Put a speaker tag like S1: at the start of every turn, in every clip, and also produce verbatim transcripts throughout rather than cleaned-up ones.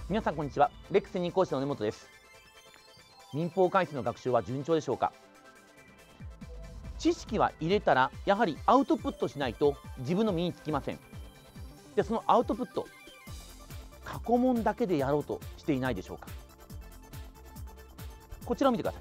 S1: 皆さんこんにちは。レックス専任講師の根本です。民法改正の学習は順調でしょうか。知識は入れたらやはりアウトプットしないと自分の身につきません。でそのアウトプット、過去問だけでやろうとしていないでしょうか。こちらを見てください。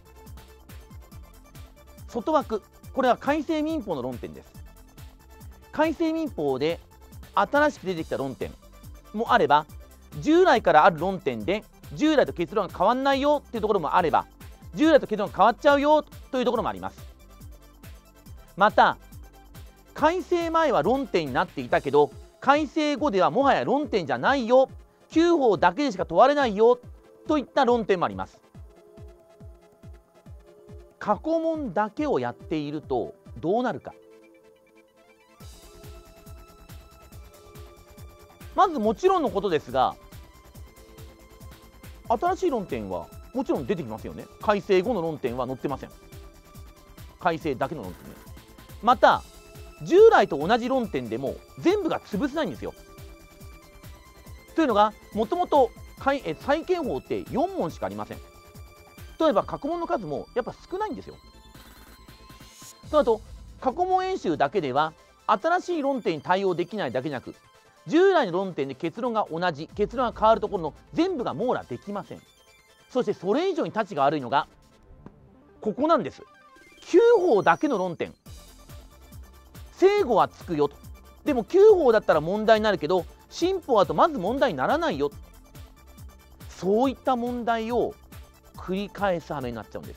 S1: 外枠、これは改正民法の論点です。改正民法で新しく出てきた論点もあれば、従来からある論点で従来と結論が変わらないよというところもあれば、従来と結論が変わっちゃうよというところもあります。また改正前は論点になっていたけど、改正後ではもはや論点じゃないよ、きゅう法だけでしか問われないよといった論点もあります。過去問だけをやっているとどうなるか。まずもちろんのことですが、新しい論点はもちろん出てきますよね。改正後の論点は載ってません。改正だけの論点ね。また従来と同じ論点でも全部が潰せないんですよ。というのが、もともと債権法ってよん問しかありません。例えば過去問の数もやっぱ少ないんですよ。となると過去問演習だけでは新しい論点に対応できないだけじゃなく、従来の論点で結論が同じ、結論が変わるところの全部が網羅できません。そしてそれ以上にたちが悪いのがここなんです。きゅう法だけの論点、正誤はつくよと。でもきゅう法だったら問題になるけど新法だとまず問題にならないよ、そういった問題を繰り返す羽目になっちゃうんです。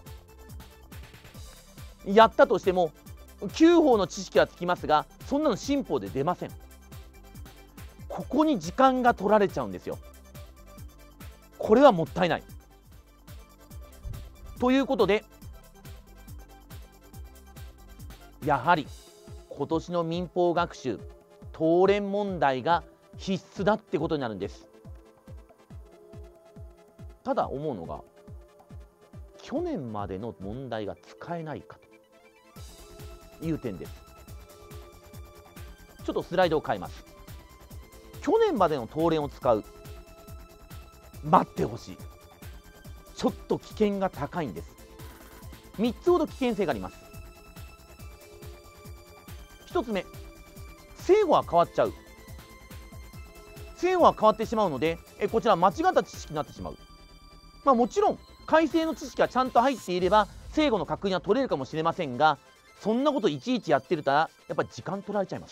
S1: やったとしてもきゅう法の知識はつきますが、そんなの新法で出ません。ここに時間が取られちゃうんですよ。これはもったいない。ということで、やはり今年の民法学習、答練問題が必須だってことになるんです。ただ思うのが、去年までの問題が使えないかという点です。ちょっとスライドを変えます。去年までの答練を使う、待ってほしい。ちょっと危険が高いんです。みっつほど危険性があります。ひとつめ、正誤は変わっちゃう。正誤は変わってしまうので、えこちら間違った知識になってしまう。まあ、もちろん改正の知識がちゃんと入っていれば正誤の確認は取れるかもしれませんが、そんなこといちいちやってるとやっぱり時間取られちゃいます。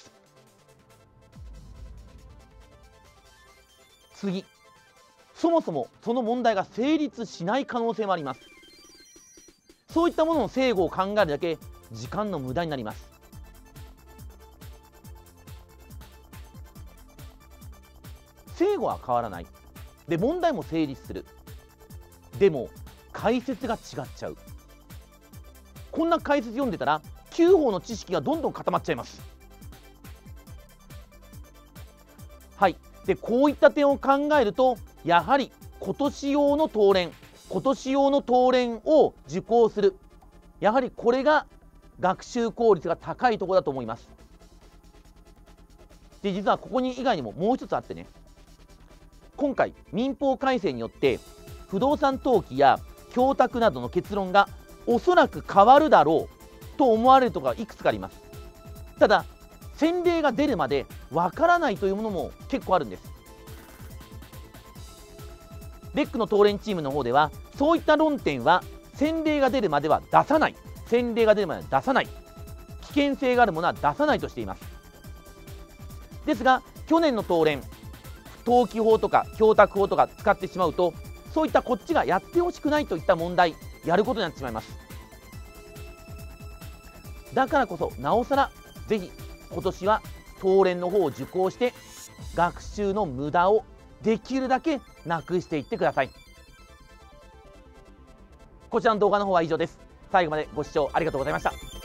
S1: 次、そもそもその問題が成立しない可能性もあります。そういったものの正誤を考えるだけ時間の無駄になります。正誤は変わらない。で、問題も成立する。でも解説が違っちゃう。こんな解説読んでたらきゅう法の知識がどんどん固まっちゃいます。はい。でこういった点を考えると、やはり今年用の答練、今年用の答練を受講する、やはりこれが学習効率が高いところだと思います。で実はここに以外にももう一つあってね、今回民法改正によって不動産登記や供託などの結論がおそらく変わるだろうと思われるところがいくつかあります。ただ先例が出るまでわからないというものも結構あるんです。レックの答練チームの方ではそういった論点は先例が出るまでは出さない、先例が出るまでは出さない、危険性があるものは出さないとしています。ですが去年の答練、登記法とか供託法とか使ってしまうと、そういったこっちがやってほしくないといった問題やることになってしまいます。だからこそなおさらぜひ今年は答練の方を受講して学習の無駄をできるだけなくしていってください。こちらの動画の方は以上です。最後までご視聴ありがとうございました。